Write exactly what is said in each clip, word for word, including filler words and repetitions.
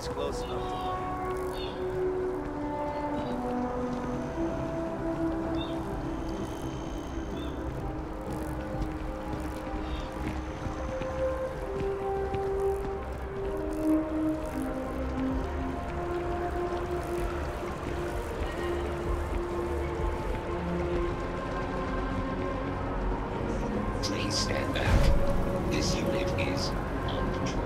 place close enough to mine. Please stand back. This unit is on patrol.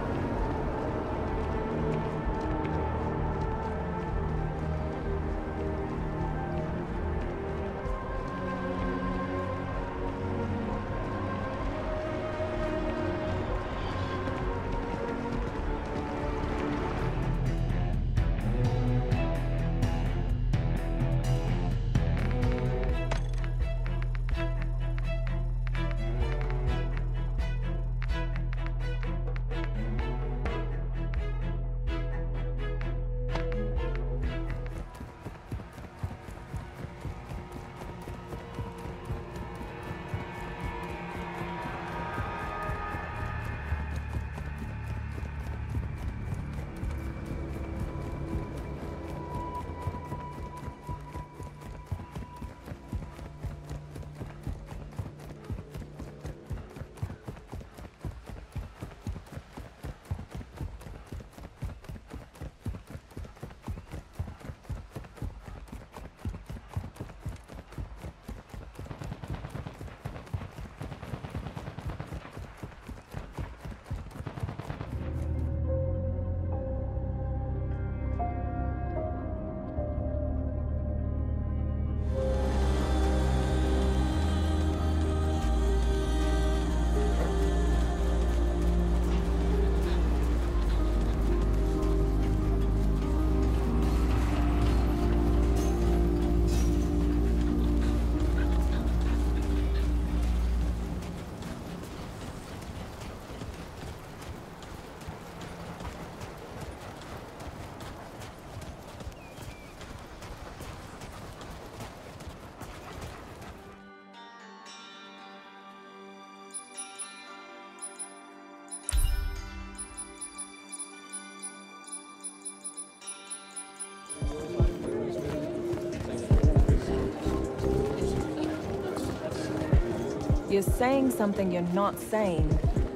You're saying something you're not saying.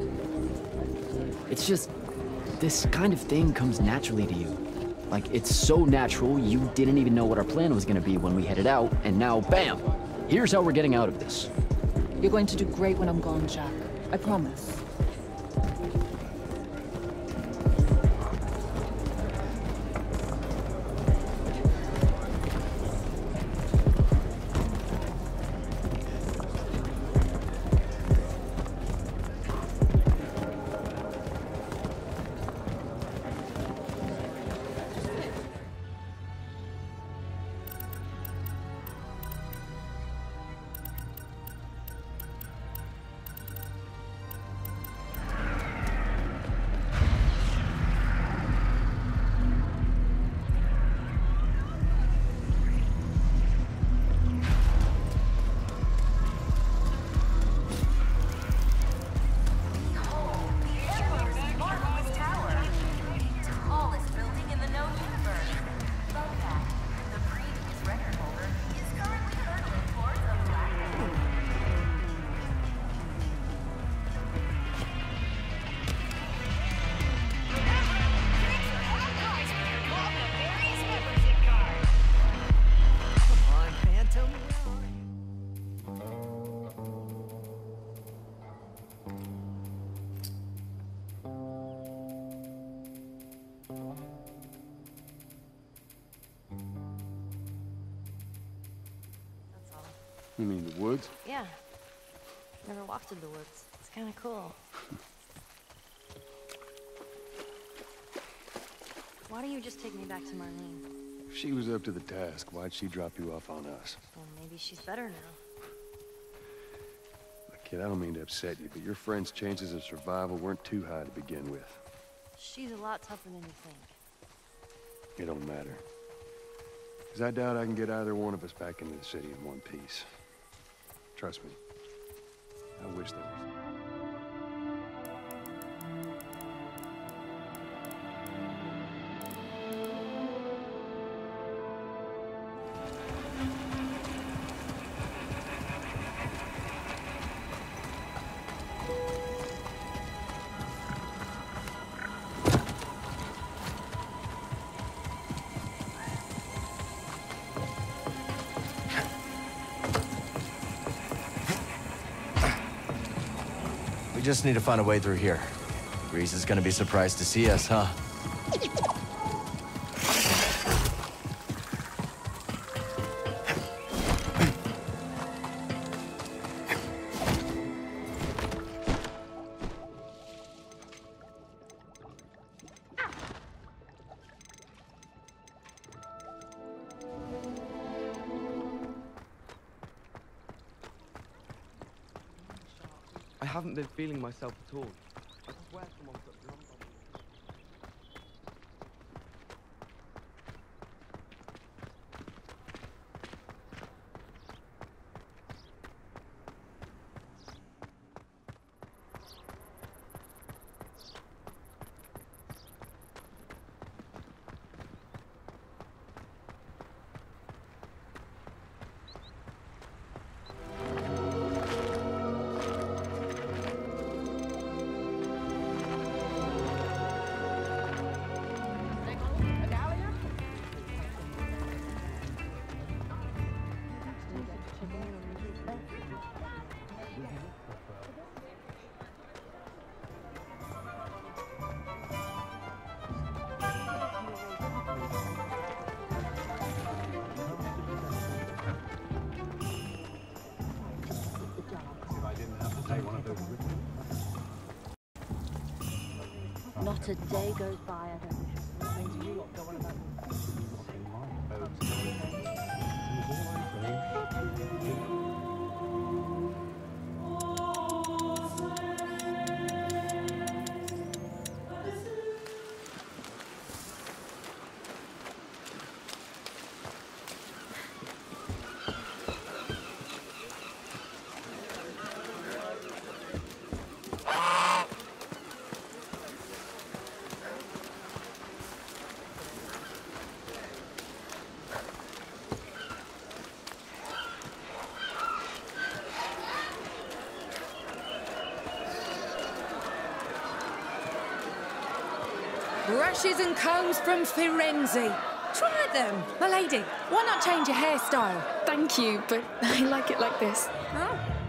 It's just, this kind of thing comes naturally to you. Like, it's so natural, you didn't even know what our plan was gonna be when we headed out, and now, bam! Here's how we're getting out of this. You're going to do great when I'm gone, Jack. I promise. You mean the woods? Yeah. Never walked in the woods. It's kind of cool. Why don't you just take me back to Marlene? If she was up to the task, why'd she drop you off on us? Well, maybe she's better now. Look, kid, I don't mean to upset you, but your friend's chances of survival weren't too high to begin with. She's a lot tougher than you think. It don't matter. Because I doubt I can get either one of us back into the city in one piece. Trust me. I wish there was. just need to find a way through here. Grease is gonna be surprised to see us, huh? I haven't been feeling myself at all. I swear someone put lump on me. Not a day goes by I don't Brushes and combs from Firenze. Try them, my lady. Why not change your hairstyle? Thank you, but I like it like this. Oh,